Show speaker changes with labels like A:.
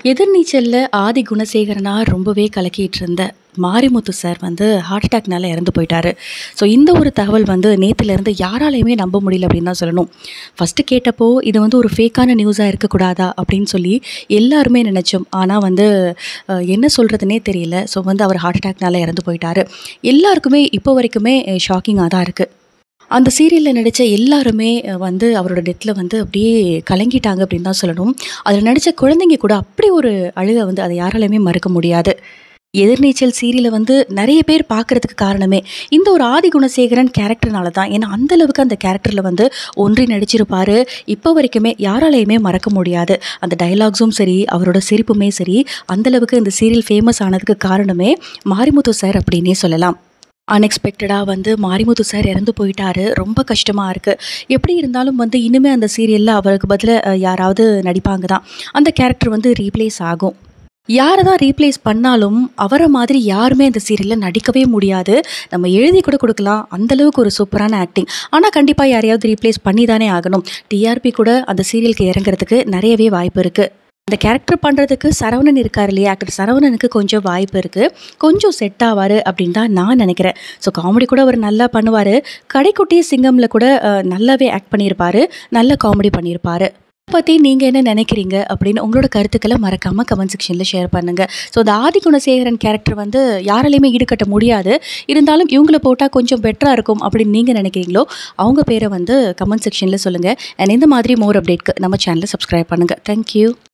A: எதிர்நீச்சல்ல ஆதி குணசேகரனா ரொம்பவே கலக்கிட்டு இருந்த மாரிமுத்து சார் வந்து ஹார்ட் அட்டாக்னால இறந்து போயிட்டாரு. ஸோ இந்த ஒரு தகவல் வந்து நேத்துலேருந்து யாராலையுமே நம்ப முடியல அப்படின்னு தான் சொல்லணும். ஃபஸ்ட்டு கேட்டப்போ இது வந்து ஒரு ஃபேக்கான நியூஸாக இருக்கக்கூடாதா அப்படின்னு சொல்லி எல்லாருமே நினச்சோம். ஆனால் வந்து என்ன சொல்கிறதுனே தெரியல. ஸோ வந்து அவர் ஹார்ட் அட்டாக்னால இறந்து போயிட்டாரு. எல்லாருக்குமே இப்போ வரைக்குமே ஷாக்கிங்காக தான் இருக்குது. அந்த சீரியல்ல நடிச்ச எல்லாருமே வந்து அவரோட டெத்ல வந்து அப்படியே கலங்கிட்டாங்க அப்படின்னு தான் சொல்லணும். அதில நடிச்ச குழந்தைங்க கூட அப்படி ஒரு அழுகை வந்து அதை யாராலையுமே மறக்க முடியாது. எதிர்நீச்சல் சீரியல வந்து நெறைய பேர் பார்க்கறதுக்கு காரணமே, இந்த ஒரு ஆதி குணசேகரன் கேரக்டர்னால தான். ஏன்னா, அந்த அளவுக்கு அந்த கேரக்டர்ல வந்து ஒன்றி நடிச்சிருப்பாரு. இப்போ வரைக்குமே யாராலயுமே மறக்க முடியாது. அந்த டயலாக்ஸும் சரி, அவரோட சிரிப்புமே சரி, அந்த அளவுக்கு இந்த சீரியல் ஃபேமஸ் ஆனதுக்கு காரணமே மாரிமுத்து சார் அப்படின்னே சொல்லலாம். அன்எக்ஸ்பெக்டடா வந்து மாரிமுத்து சார் இறந்து போயிட்டாரு. ரொம்ப கஷ்டமா இருக்கு. எப்படி இருந்தாலும் வந்து இனிமே அந்த சீரியல்ல அவருக்கு பதிலா யாராவது நடிப்பாங்க தான். அந்த கேரக்டர் வந்து ரீப்ளேஸ் ஆகும். யார தான் ரீப்ளேஸ் பண்ணாலும், அவர மாதிரி யாருமே அந்த சீரியல்ல நடிக்கவே முடியாது. நம்ம எழுதி கூட குடுக்கலாம். அந்த அளவுக்கு ஒரு சூப்பரான ஆக்டிங். ஆனா கண்டிப்பா யாரையாவது ரீப்ளேஸ் பண்ணி தானே ஆகணும். டிஆர்பி கூட அந்த சீரியலுக்கு இறங்குறதுக்கு நெறையவே வாய்ப்பு இருக்கு. அந்த கேரக்டர் பண்ணுறதுக்கு சரவணன் இருக்கார் இல்லையா? ஆக்டர் சரவணனுக்கு கொஞ்சம் வாய்ப்பு இருக்குது. கொஞ்சம் செட் ஆவார் அப்படின்னு தான் நான் நினைக்கிறேன். ஸோ காமெடி கூட அவர் நல்லா பண்ணுவார். கடைக்குட்டி சிங்கம்ல கூட நல்லாவே ஆக்ட் பண்ணியிருப்பார். நல்ல காமெடி பண்ணியிருப்பார். பற்றி நீங்கள் என்ன நினைக்கிறீங்க அப்படின்னு உங்களோட கருத்துக்களை மறக்காமல் கமெண்ட் செக்ஷனில் ஷேர் பண்ணுங்கள். ஸோ அந்த ஆதி குணசேகரன் கேரக்டர் வந்து யாராலையுமே ஈடுகட்ட முடியாது. இருந்தாலும் இவங்கள போட்டால் கொஞ்சம் பெட்டராக இருக்கும் அப்படின்னு நீங்கள் நினைக்கிறீங்களோ அவங்க பேரை வந்து கமெண்ட் செக்ஷனில் சொல்லுங்கள். அண்ட் இந்த மாதிரி மோர் அப்டேட்க்கு நம்ம சேனலை சப்ஸ்கிரைப் பண்ணுங்கள். தேங்க்யூ.